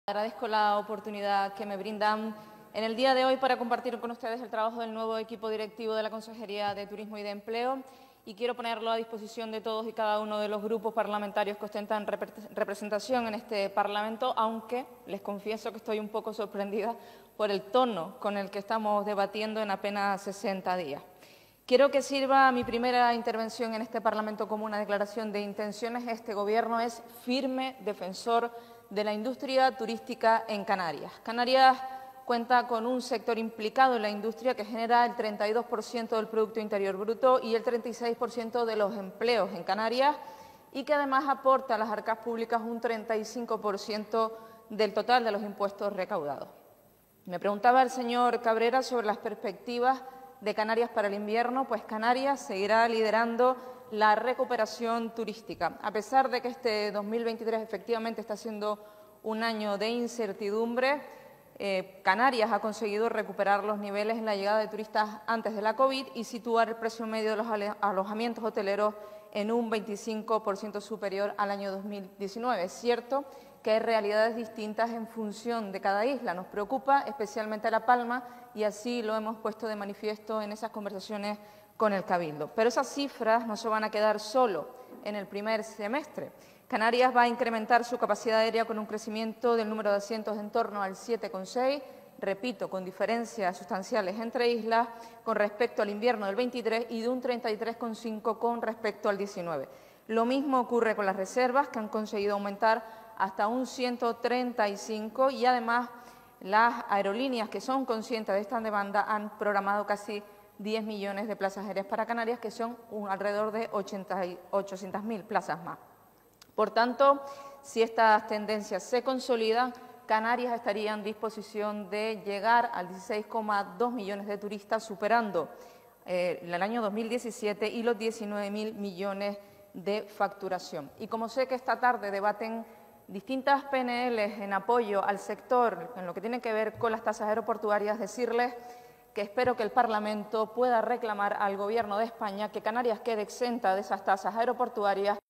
Agradezco la oportunidad que me brindan en el día de hoy para compartir con ustedes el trabajo del nuevo equipo directivo de la Consejería de Turismo y de Empleo y quiero ponerlo a disposición de todos y cada uno de los grupos parlamentarios que ostentan representación en este Parlamento, aunque les confieso que estoy un poco sorprendida por el tono con el que estamos debatiendo en apenas 60 días. Quiero que sirva mi primera intervención en este Parlamento como una declaración de intenciones. Este Gobierno es firme defensor de la industria turística en Canarias. Canarias cuenta con un sector implicado en la industria que genera el 32% del Producto Interior Bruto y el 36% de los empleos en Canarias y que además aporta a las arcas públicas un 35% del total de los impuestos recaudados. Me preguntaba el señor Cabrera sobre las perspectivas de Canarias para el invierno, pues Canarias seguirá liderando la recuperación turística. A pesar de que este 2023 efectivamente está siendo un año de incertidumbre, Canarias ha conseguido recuperar los niveles en la llegada de turistas antes de la COVID y situar el precio medio de los alojamientos hoteleros en un 25% superior al año 2019. Es cierto que hay realidades distintas en función de cada isla. Nos preocupa especialmente La Palma y así lo hemos puesto de manifiesto en esas conversaciones con el Cabildo. Pero esas cifras no se van a quedar solo en el primer semestre. Canarias va a incrementar su capacidad aérea con un crecimiento del número de asientos en torno al 7,6%, repito, con diferencias sustanciales entre islas con respecto al invierno del 23 y de un 33,5% con respecto al 19. Lo mismo ocurre con las reservas, que han conseguido aumentar hasta un 135 y además las aerolíneas que son conscientes de esta demanda han programado casi 10 millones de plazas aéreas para Canarias, que son alrededor de 800.000 plazas más. Por tanto, si estas tendencias se consolidan, Canarias estaría en disposición de llegar al 16,2 millones de turistas, superando el año 2017 y los 19.000 millones de facturación. Y como sé que esta tarde debaten distintas PNLs en apoyo al sector en lo que tiene que ver con las tasas aeroportuarias, decirles que espero que el Parlamento pueda reclamar al Gobierno de España que Canarias quede exenta de esas tasas aeroportuarias